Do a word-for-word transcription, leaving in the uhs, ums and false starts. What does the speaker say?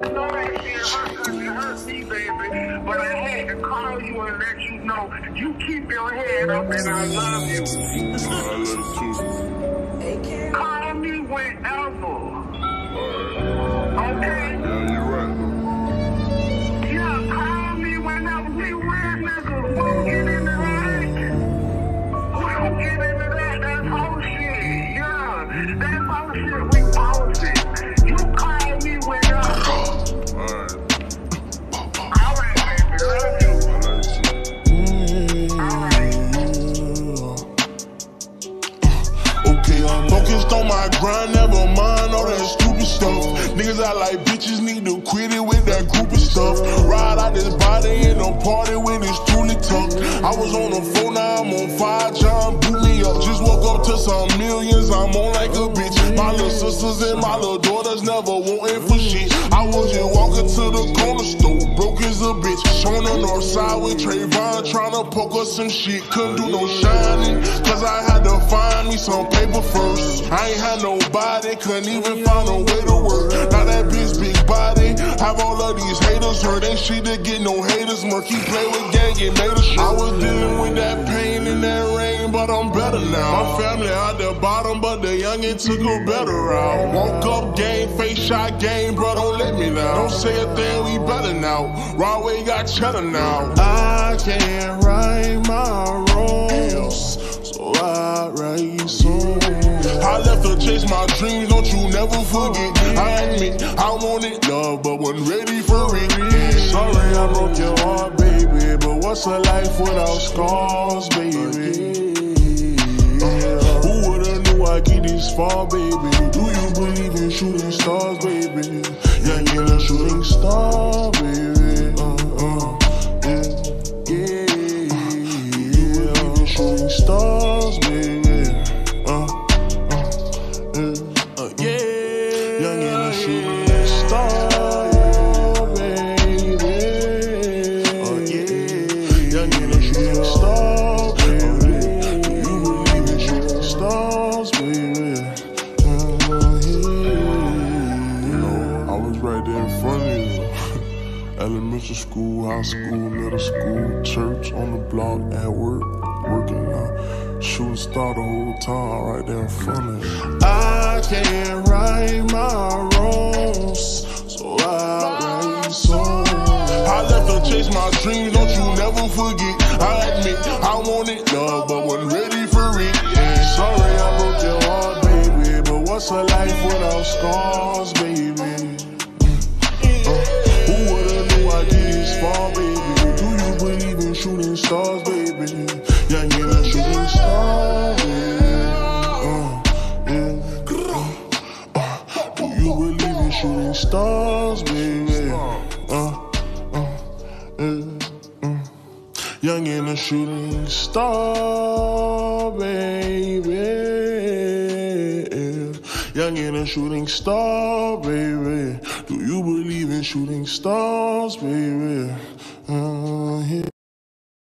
know that shit hurt because it hurt me, baby. But I had to call you and let you know you keep your head up and I love you. I love you too. Call me whenever. Alright. Okay? Yeah, you're right, though. Yeah, call me whenever. We real niggas. We don't get into that. We don't get into that. That's whole shit. Yeah. That's whole shit. We pause it. You call me whenever. Alright. Alright, baby. Love you. I love you too. Alright. Okay, I'm focused on my grind, never mind all that stupid stuff. Niggas out like bitches need to quit it with that groupie stuff. Ride out this body in a party with this truly tucked. I was on the phone, now I'm on fire, John boot me up. Just woke up to some millions, I'm on like a bitch. My little sisters and my little daughters never wanting for shit. I was just walking to the corner store, broke as a bitch. On the north side with Trayvon, tryna poke us some shit. Couldn't do no shining, cause I had to find me some paper first. I ain't had nobody, couldn't even find a way to work. Now that bitch big body, have all of these haters hurt. Ain't shit to get no haters. Murky play with gang, it made a shit. I was dealing with that pain and that rain, but I'm better now. My family at the bottom, but the youngin' took a better route. Woke up game, face shot game, bro, don't let me down. Don't say a thing, we better now. Broadway got cheddar now. I can't right my wrongs, so I write songs. I left to chase my dreams, don't you never forget. I admit I wanted love, but wasn't ready for it. Sorry I broke your heart, baby, but what's a life without scars, baby? Uh, who would've knew I'd get this far, baby? Do you believe in shooting stars, baby? Young and a shooting star, baby. Uh, uh, yeah, yeah. Do you believe in shooting stars, baby? Uh, uh, yeah, uh, yeah. Young and a shooting star, baby. Uh, yeah. Young and a shooting star, baby. Do you believe in shooting stars, baby? Uh, yeah. You know, I was right there in front of you. Elementary school, high school, middle school, church, on the block, at work, working now. Shooting star the whole time, right there in front of you. I can't right my wrongs, so I write songs. I left to chase my dreams, don't you never forget. I admit I wanted love, but wasn't ready for it. Yeah. Sorry I broke your heart, baby, but what's a life without scars, baby? Who would've knew I'd get this far, baby? Do you believe in shooting stars, baby? Young and a shooting star, baby. Uh, yeah. uh, do you believe in shooting stars, baby? Uh, uh, yeah. uh. Young and a shooting star, baby. Young and a shooting star, baby. Do you believe in shooting stars, baby?